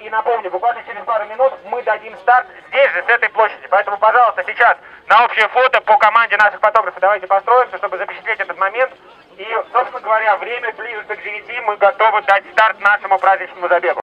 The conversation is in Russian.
И напомню, буквально через пару минут мы дадим старт здесь же, с этой площади. Поэтому, пожалуйста, сейчас на общее фото по команде наших фотографов давайте построимся, чтобы запечатлеть этот момент. И, собственно говоря, время ближе к 9, мы готовы дать старт нашему праздничному забегу.